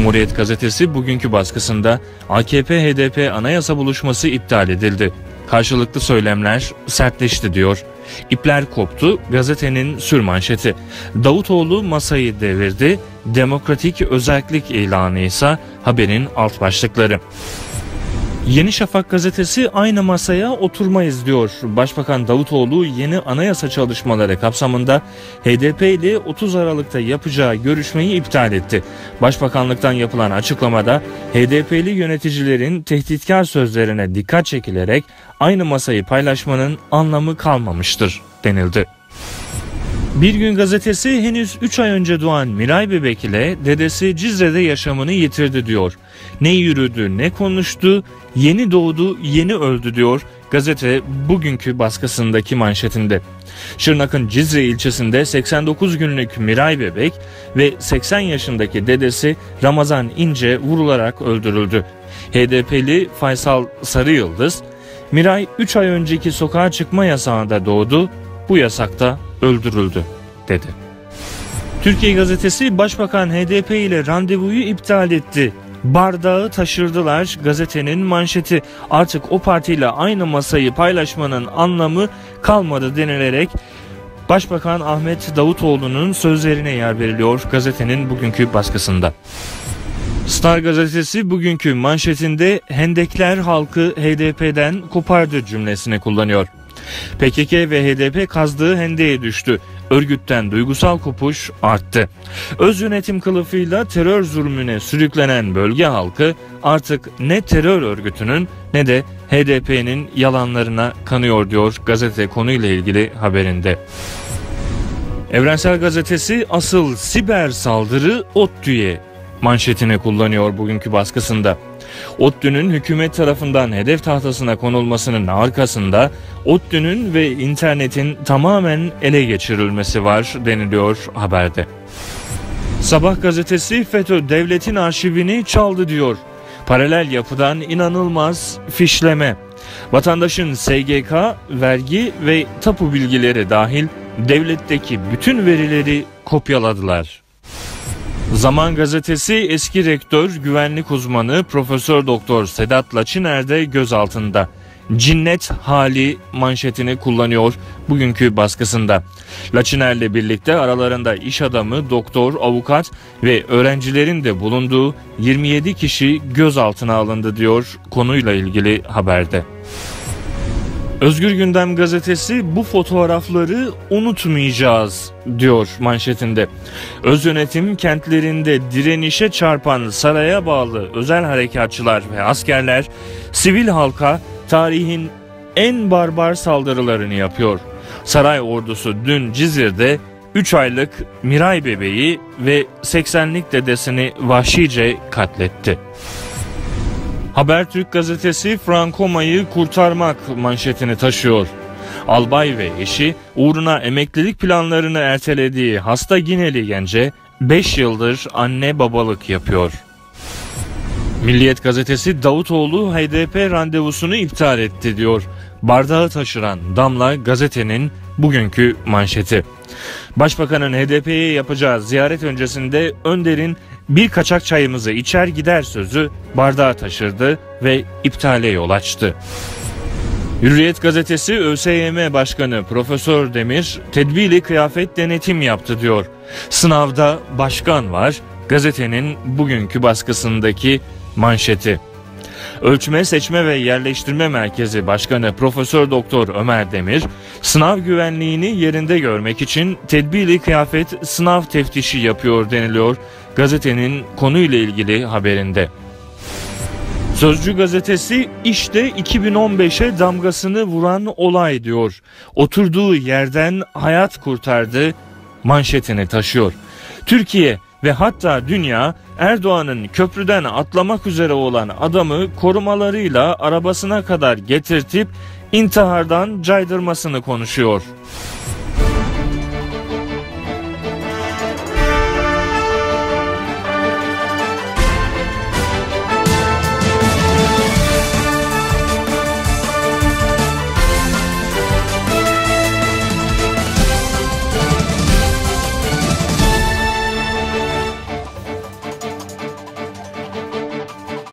Cumhuriyet gazetesi bugünkü baskısında AKP-HDP anayasa buluşması iptal edildi. Karşılıklı söylemler sertleşti diyor. İpler koptu, gazetenin sürmanşeti. Davutoğlu masayı devirdi, demokratik özellik ilanı ise haberin alt başlıkları. Yeni Şafak gazetesi aynı masaya oturmayız diyor. Başbakan Davutoğlu yeni anayasa çalışmaları kapsamında HDP ile 30 Aralık'ta yapacağı görüşmeyi iptal etti. Başbakanlıktan yapılan açıklamada HDP'li yöneticilerin tehditkar sözlerine dikkat çekilerek aynı masayı paylaşmanın anlamı kalmamıştır denildi. Bir Gün gazetesi henüz 3 ay önce doğan Miray Bebek ile dedesi Cizre'de yaşamını yitirdi diyor. Ne yürüdü ne konuştu, yeni doğdu yeni öldü diyor gazete bugünkü baskısındaki manşetinde. Şırnak'ın Cizre ilçesinde 89 günlük Miray Bebek ve 80 yaşındaki dedesi Ramazan İnce vurularak öldürüldü. HDP'li Faysal Sarıyıldız, Miray 3 ay önceki sokağa çıkma yasağında doğdu, bu yasakta öldürüldü dedi. Türkiye gazetesi Başbakan HDP ile randevuyu iptal etti. Bardağı taşırdılar gazetenin manşeti. Artık o partiyle aynı masayı paylaşmanın anlamı kalmadı denilerek Başbakan Ahmet Davutoğlu'nun sözlerine yer veriliyor gazetenin bugünkü baskısında. Star gazetesi bugünkü manşetinde Hendekler halkı HDP'den kopardı cümlesini kullanıyor. PKK ve HDP kazdığı hendeğe düştü. Örgütten duygusal kopuş arttı. Öz yönetim kılıfıyla terör zulmüne sürüklenen bölge halkı artık ne terör örgütünün ne de HDP'nin yalanlarına kanıyor diyor gazete konuyla ilgili haberinde. Evrensel gazetesi asıl siber saldırı ODTÜ'ye manşetini kullanıyor bugünkü baskısında. ODTÜ'nün hükümet tarafından hedef tahtasına konulmasının arkasında ODTÜ'nün ve internetin tamamen ele geçirilmesi var deniliyor haberde. Sabah gazetesi FETÖ devletin arşivini çaldı diyor. Paralel yapıdan inanılmaz fişleme. Vatandaşın SGK, vergi ve tapu bilgileri dahil devletteki bütün verileri kopyaladılar. Zaman gazetesi eski rektör, güvenlik uzmanı Profesör Doktor Sedat Laçiner de gözaltında. Cinnet hali manşetini kullanıyor bugünkü baskısında. Laçiner'le birlikte aralarında iş adamı, doktor, avukat ve öğrencilerin de bulunduğu 27 kişi gözaltına alındı diyor konuyla ilgili haberde. Özgür Gündem gazetesi bu fotoğrafları unutmayacağız diyor manşetinde. Öz yönetim kentlerinde direnişe çarpan saraya bağlı özel harekatçılar ve askerler sivil halka tarihin en barbar saldırılarını yapıyor. Saray ordusu dün Cizre'de 3 aylık Miray bebeği ve 80'lik dedesini vahşice katletti. Habertürk gazetesi Frankoma'yı kurtarmak manşetini taşıyor. Albay ve eşi uğruna emeklilik planlarını ertelediği hasta Gineli gence 5 yıldır anne babalık yapıyor. Milliyet gazetesi Davutoğlu HDP randevusunu iptal etti diyor. Bardağı taşıran damla gazetenin bugünkü manşeti. Başbakanın HDP'ye yapacağı ziyaret öncesinde Önder'in bir kaçak çayımızı içer gider sözü bardağı taşırdı ve iptale yol açtı. Hürriyet gazetesi ÖSYM Başkanı Profesör Demir tedbirli kıyafet denetim yaptı diyor. Sınavda başkan var gazetenin bugünkü baskısındaki manşeti. Ölçme, Seçme ve Yerleştirme Merkezi Başkanı Profesör Doktor Ömer Demir, sınav güvenliğini yerinde görmek için tedbirli kıyafet sınav teftişi yapıyor deniliyor gazetenin konuyla ilgili haberinde. Sözcü gazetesi işte 2015'e damgasını vuran olay diyor. Oturduğu yerden hayat kurtardı manşetini taşıyor. Türkiye ve hatta dünya Erdoğan'ın köprüden atlamak üzere olan adamı korumalarıyla arabasına kadar getirtip intihardan caydırmasını konuşuyor.